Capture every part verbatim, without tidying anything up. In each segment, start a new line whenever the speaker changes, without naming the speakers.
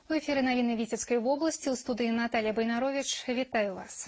У эфире новины Витебской области. У студии Наталья Байнарович. Витаю вас.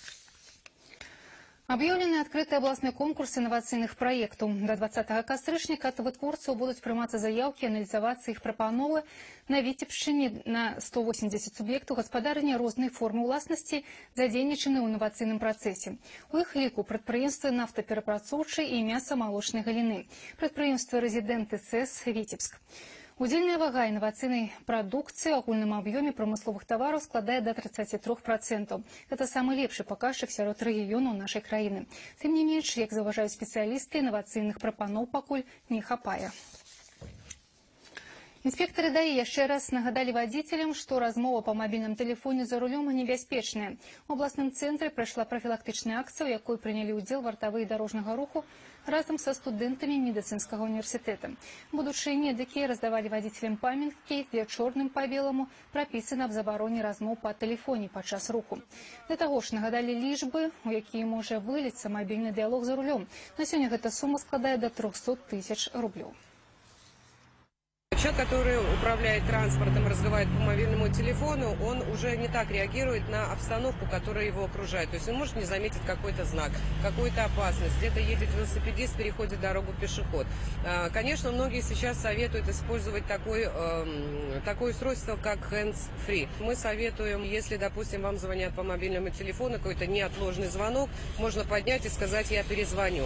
Объявлены открытые областные конкурсы инновацыйных проектов. До двадцатого кастрычніка ад вытворцаў будуць прымацца заявкі, аналізавацца іх прапановы на Витебшчыне на сто восемьдесят субъектаў гаспадарання рознай формы ўласнасці, задзейнічаны ў інавацыйным працэсе. У іх ліку прадпрыемствы нафтаперапрацоўчай і мяса-малочнай галіны, прадпрыемствы рэзідэнты СЭС Витебск. Удзельная вага інавацыйнай прадукцыі ў агульным аб'ёме прамысловых тавараў складае да тридцати трёх процентов. Это самы лепшы паказчык сярод рэгіёнаў нашай краіны. Тым не менш, як заўважаюць спецыялісты, інавацыйных прапаноў пакуль не хапае. Инспекторы ДАИ яшчэ раз нагадали водителям, что размова по мобильному телефоне за рулем небяспечная. В областном центре прошла профилактичная акция, у якой приняли удел вартовые дорожного руху разом со студентами медицинского университета. Будучыя медики раздавали водителям памятки, где черным по белому прописано об забороне размов по телефоне подчас руху. Для того ж нагадали лічбы, у якія можа выліцца мобильный диалог за рулем. На сегодня эта сумма складает до трёхсот тысяч рублей.
Человек, который управляет транспортом, разговаривает по мобильному телефону, он уже не так реагирует на обстановку, которая его окружает. То есть он может не заметить какой-то знак, какую-то опасность. Где-то едет велосипедист, переходит дорогу пешеход. Конечно, многие сейчас советуют использовать такой, такое устройство, как hands-free. Мы советуем, если, допустим, вам звонят по мобильному телефону, какой-то неотложный звонок, можно поднять и сказать «я перезвоню».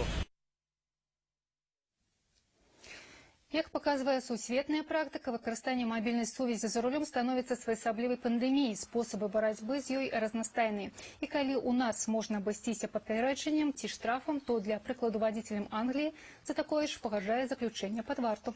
Як показывает сусветная практика, выкарыстанне мобильной сувязі за рулем становится своеасаблівай пандемией. Способы барацьбы з ёй разнастайныя. И калі у нас можно абысціся папярэджаннем ці штрафом, то для прыкладу водителям Англии за такое ж пагражае заключение под варту.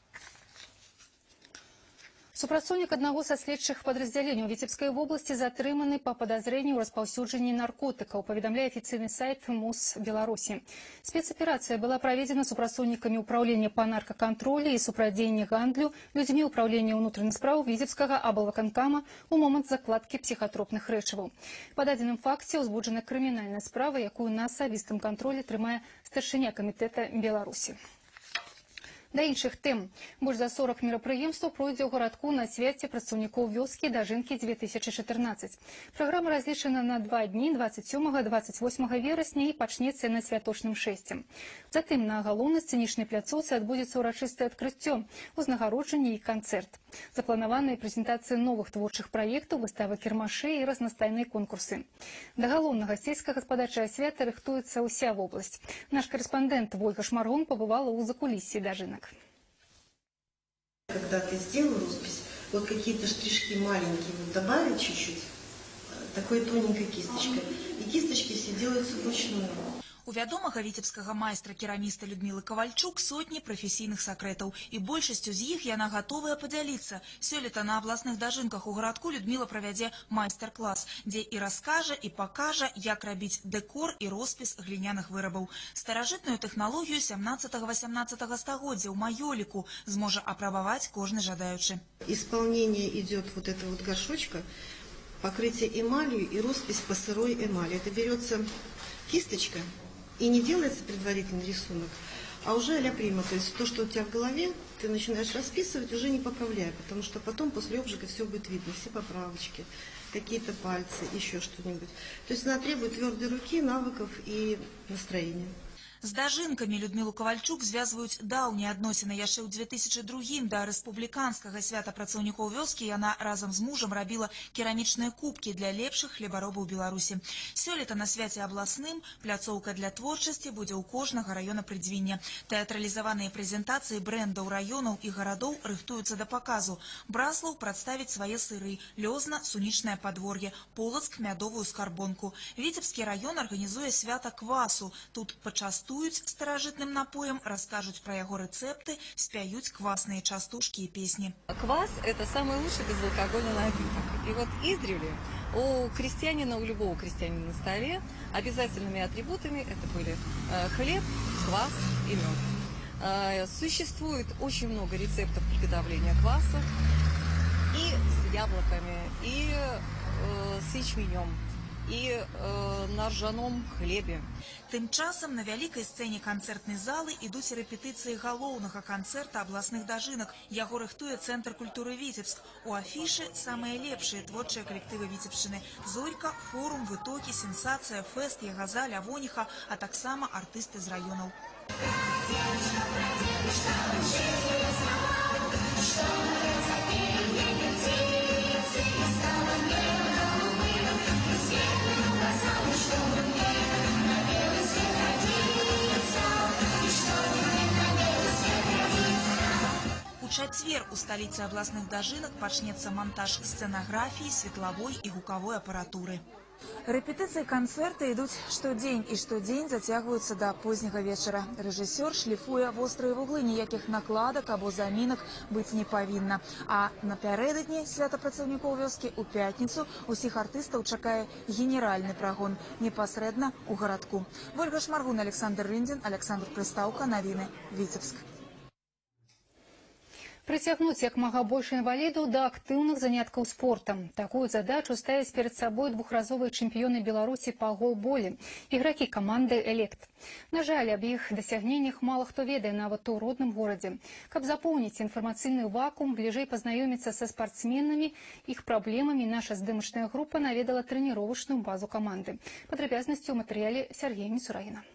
Супрацоўнік аднаго са следчых падраздзяленняў Витебской области затрыманы по подозрению ў распаўсюджанні наркотикаў, паведамляе афіцыйны сайт МУС Беларуси. Спецоперация была проведена супрацоўнікамі управления по наркоконтролю и супрадзеяння гандлю людьми управления внутренних справ Витебскага аблвыканкама у момент закладки психотропных рэчываў. По дадзеным факце ўзбуджана крымінальная справа, якую на асабістым кантролі трымае старшыня камітэта Беларуси. Да іншых тэм. Больш за сорок мерапрыемстваў пройдзе ў гарадку на свяце прадстаўнікоў вёскі дажынкі две тысячи чатырнаццаць. Праграма разлічана на два дні двадцать сёмага — двадцать восьмага верасня і пачнецца на святочным шэсцем. Затым на галоўнай сцэнічнай пляцоўцы адбудзецца ўрачыстае адкрыццё, узнагароджанне і канцэрт. Запланаваныя прэзентацыі новых творчых праектаў, выставы кірмашэй і разнастайныя конкурсы. Да галоўнага сельскагаспадарчага свята рыхтуецца ўся вобласць. Наш корэспандэнт Вольга Шмаргун побывала ў закуліссі дажынак.
Когда ты сделал роспись, вот какие-то штришки маленькие, вот добавить чуть-чуть, такой тоненькой кисточкой. И кисточки все делаются вручную.
У вядомага віцебскага майстра-кераміста Людмілы Кавальчук сотні прафесійных сакрэтаў, і большасцю з іх яна гатовая падзяліцца. Сёлета на абласных дажынках у гарадку Людміла правядзе майстар-клас, дзе і раскажа, і пакажа, як рабіць дэкор і роспіс гліняных вырабаў. Старажытную тэхналогію сямнаццатага — васямнаццатага стагоддзя ў маёліку зможа апрабаваць кожны жадаючы.
Исполнение идет вот этого вот горшочка, покрытие эмалью и роспись по сырой эмали. Это берется кисточка. И не делается предварительный рисунок, а уже а-ля прима. То есть то, что у тебя в голове, ты начинаешь расписывать, уже не поправляя, потому что потом после обжига все будет видно, все поправочки, какие-то пальцы, еще что-нибудь. То есть она требует твердой руки, навыков и настроения.
З дажынкамі Людмілу Кавальчук звязваюць даўнія адносіны. Яшчэ ў две тысячи другім да рэспубліканскага свята працаўнікоў вёскі яна разам з мужам рабіла керамічныя кубкі для лепшых хлебаробаў Беларусі. Сёлета на свяце абласным пляцоўка для творчасці будзе ў кожнага раёна прыдзвіння. Тэатралізаваныя прэзентацыі брэндаў раёнаў і гарадоў рыхтуюцца да паказу. Браслаў прадставіць свае сыры, Лёзна — сунічнае падвор'е, Полацк — мядовую скарбонку. Віцебскі раён арганізуе свята квасу. Тут пачастуюць старажытным напоем, расскажут про его рецепты, спяют квасные частушки и песни.
Квас – это самый лучший безалкогольный напиток. И вот издревле у крестьянина, у любого крестьянина на столе обязательными атрибутами это были хлеб, квас и мед. Существует очень много рецептов приготовления кваса и с яблоками, и с ячменем, и на ржаном хлебе.
Тым часам на вялікай сцэне канцэртнай залы ідуць рэпетыцыі галоўнага канцэрта абласных дажынак. Яго рыхтуе Цэнтр культуры Віцебск. У афішы самыя лепшыя творчыя калектывы Віцебшчыны. Зорька, форум, вытокі, сенсацыя, фэст, ягаза, лявоніха, а таксама артысты з раёнаў. У чацвер у сталіцы абласных дажынак пачнецца монтаж сцэнаграфіі, светлавой і гукавой апаратуры. Рэпетыцыі канцэрта ідуць штодзень і штодзень зацягваюцца да позняга вечара. Рэжысёр шліфуе вострыя вуглы, ніякіх накладак або замінак быць не павінна. А напярэдадні свята працаўнікоў вёскі ў пятніцу усіх артыстаў чакае генеральны прагон непасрэдна ў гарадку. Вольга Шмаргун, Александр Рындзін, Александр Прыстаўка, навіны, Віцебск.
Прыцягнуць як мага больш інвалідаў да актыўных заняткаў спортам. Такую задачу ставяць перад сабой двухразовыя чэмпіёны Беларусі па голболе, ігракі каманды «Элект». На жаль, аб іх дасягненнях мала хто ведае нават у родным горадзе. Каб запоўніць інфармацыйны вакуум, бліжэй пазнаёміцца са спартсменамі, іх праблемамі, наша здымачная група наведала трэніровачную базу каманды. Падрабязнасці ў матэрыяле Сергея Мисурагіна.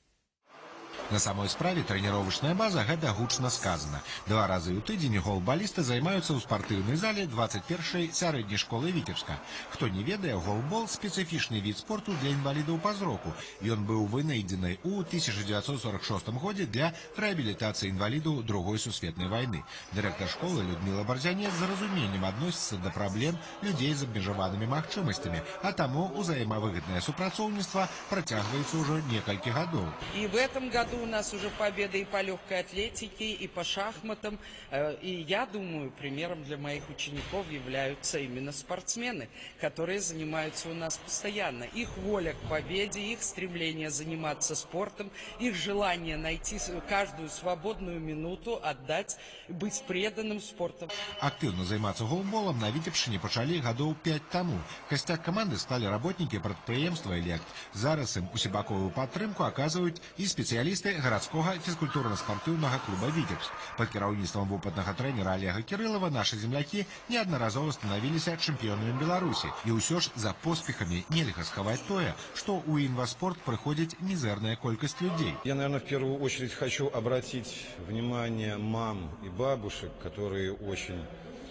На самой справе тренировочная база гэта гучна сказана. Два разы ў тыдзень голбалісты займаюцца ў спартыўнай зале двадцать першай сярэдняй школы Віцебска. Хто не ведае, голбол спецыфічны від спорту для інвалідаў па зроку. Ён быў вынайдзены ў тысяча дзевяцьсот сорок шостым годзе для рэабілітацыі інвалідаў другой сусветнай вайны. Дырэктар школы Людмила Барзянец з разуменнем адносіцца да праблем людзей з абмежаванымі магчымасцямі, а таму ўзаемавыгаднае супрацоўніцтва працягваецца ўжо некалькі гадоў.
І в этом году у нас уже победы и по легкой атлетике, и по шахматам. И я думаю, примером для моих учеников являются именно спортсмены, которые занимаются у нас постоянно. Их воля к победе, их стремление заниматься спортом, их желание найти каждую свободную минуту, отдать, быть преданным спорту.
Активно заниматься голболом на Витебшине пачалі гадоў пять тому. Костяк команды склали работники предприемства «Элект». Зараз им усебаковую падтрымку оказывают и специалисты городского физкультурно-спортивного клуба «Витебск». Под кіраўніцтвам вопытнага тренера Олега Кириллова наши земляки неодноразово становились чемпионами Беларуси. И ўсё ж за поспехами нельга схаваць тое, что у инваспорт приходит мизерная колькость людей.
Я, наверное, в первую очередь хочу обратить внимание мам и бабушек, которые очень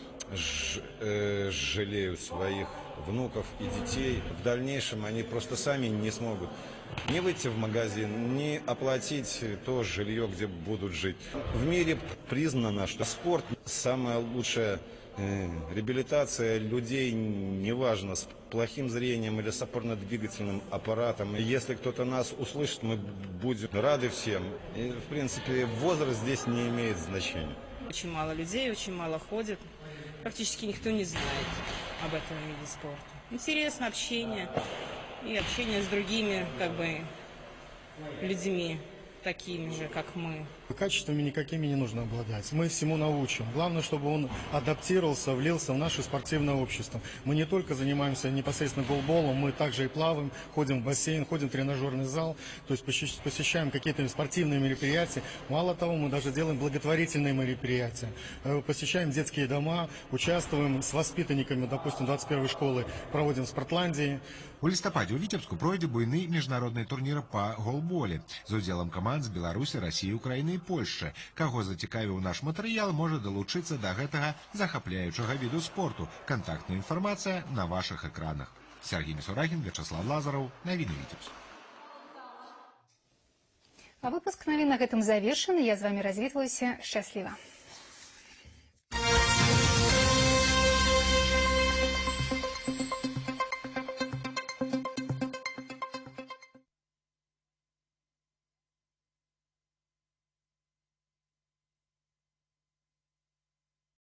ж, э, жалеют своих внуков и детей. В дальнейшем они просто сами не смогут не выйти в магазин, не оплатить то жилье, где будут жить. В мире признано, что спорт самая лучшая э, реабилитация людей, неважно, с плохим зрением или с опорно-двигательным аппаратом. И если кто-то нас услышит, мы будем рады всем. И, в принципе, возраст здесь не имеет значения.
Очень мало людей, очень мало ходит. Практически никто не знает об этом виде спорта. Интересно общение. И общение с другими, как бы, людьми, такими же, как мы.
Качествами никакими не нужно обладать. Мы всему научим. Главное, чтобы он адаптировался, влился в наше спортивное общество. Мы не только занимаемся непосредственно голболом, мы также и плаваем, ходим в бассейн, ходим в тренажерный зал, то есть посещаем какие-то спортивные мероприятия. Мало того, мы даже делаем благотворительные мероприятия. Посещаем детские дома, участвуем с воспитанниками, допустим, двадцать первой школы, проводим в Спортландии.
У лістападзе ў Віцебску пройдзе буйны міжнародны турнір па голболе з удзелам каманд з Беларусі, Расіі, Украіны і Польшчы. Каго зацікавіў наш матэрыял, можа далучыцца да гэтага захапляючага віду спорту. Кантактная інфармацыя на вашых экранах. Сергей Мисурагин, Вячеслав Лазаров, навіны Віцебск.
А выпуск навін на гэтым завершаны. Я з вами развітваюся. Шчасліва.